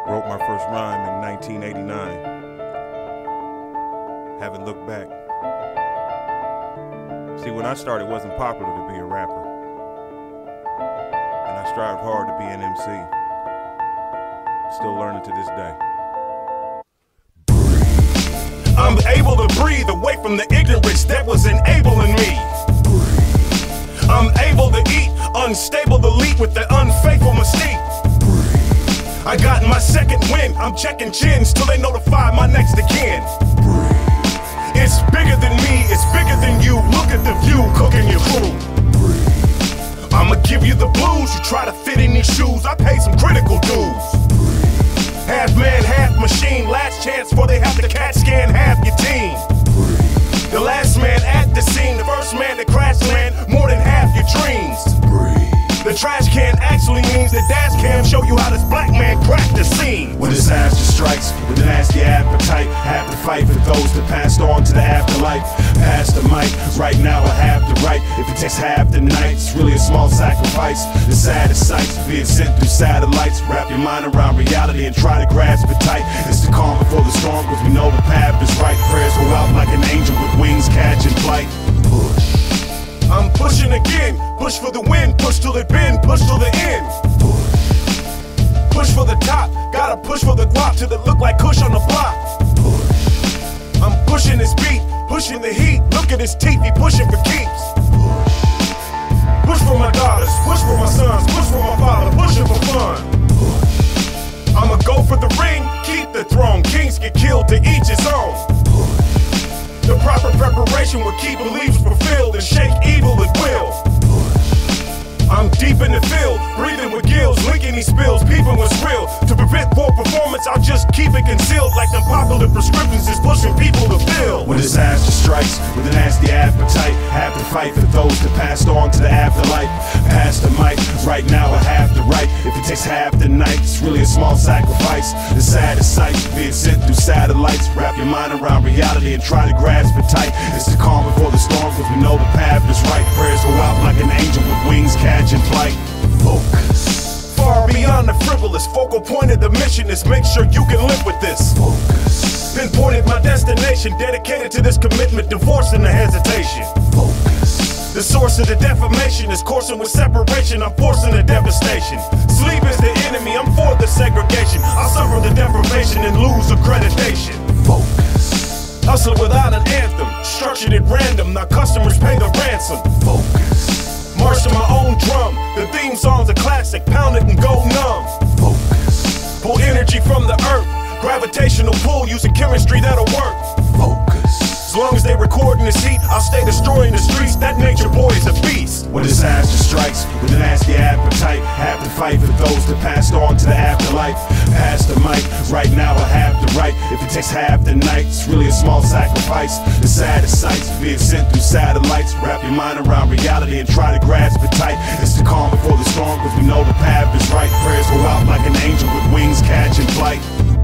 Wrote my first rhyme in 1989. Haven't looked back. See, when I started, it wasn't popular to be a rapper. And I strived hard to be an MC. Still learning to this day. I'm able to breathe away from the ignorance that was enabling me. I'm able to eat unstable elite with the unfaithful mystique. I got my second win, I'm checking chins till they notify my next of kin. It's bigger than me, it's bigger than you. Look at the view, cooking your crew. I'ma give you the blues, you try to fit in these shoes. I pay some critical dues. Half man, half machine, last chance before they have to CAT scan half your team. The last man at the scene, the first man to crash land more than half your dreams. The trash can actually means the dash cam show you how this black man cracked the scene. When disaster strikes with a nasty appetite, have to fight for those that passed on to the afterlife. Pass the mic, right now I have the right. If it takes half the night, it's really a small sacrifice. The saddest sights being sent through satellites. Wrap your mind around reality and try to grasp it tight. It's the calm before the storm, cause we know the path is right. Prayers go out like an angel with wings catching flight. Push. I'm pushing again, push for the win, push till it bend, push till the end. Push for the top, gotta push for the guap till it look like Kush on the block. I'm pushing this beat, pushing the heat, look at his teeth, he pushing for keeps. Push for my daughters, push for my sons, push for my father, pushing for fun. I'ma go for the ring, keep the throne, kings get killed to each his own. The proper preparation will keep beliefs fulfilled and shake evil at will. I'm deep in the field, breathing with gills, linking these spills, peeping what's real. To prevent poor performance, I'll just keep it concealed like the popular prescriptions is pushing people to fill. When disaster strikes with a nasty appetite, have to fight for those that passed on to the afterlife. Pass the mic, right now I have the right. If it takes half the night, it's really a small sacrifice. The saddest sights being sent through satellites. Wrap your mind around reality and try to grasp it tight. It's the calm before the storm, cause we know the path is right. Prayers go out like an angel with wings catching flight. Focus. Far beyond the frivolous, focal point of the mission is make sure you can live with this. Focus. Pinpointed my destination, dedicated to this commitment, divorcing the hesitation. Focus. The source of the defamation is coursing with separation, I'm forcing the devastation. Sleep is the enemy, I'm for the segregation. I'll suffer the deprivation and lose accreditation. Focus. Hustle without an anthem, structured at random, now customers pay the ransom. Focus. March to my own drum, the theme song's a classic, pound it and go numb. Focus. Pull energy from the earth, gravitational pull using chemistry that'll work. Focus. As long as they recording this heat, I'll stay destroying the streets, that nature boy is a beast. When disaster strikes with a nasty appetite, have to fight for those that passed on to the afterlife. Pass the mic, right now I have the right. If it takes half the night, it's really a small sacrifice. The saddest sights being sent through satellites. Wrap your mind around reality and try to grasp it tight. It's the calm before the storm, cause we know the path is right. Prayers go out like an angel with wings catching flight.